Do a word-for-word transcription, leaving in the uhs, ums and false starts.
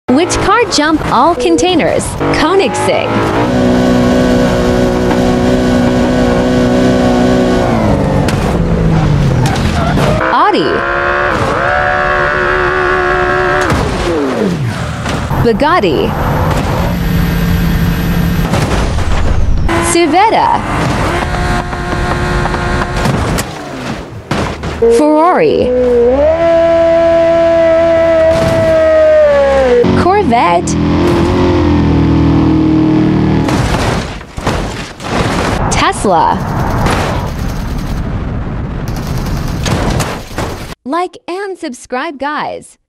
Which car jump all containers? Koenigsegg. Audi. Bugatti. Civetta. Ferrari. Corvette. Tesla. Like and subscribe, guys.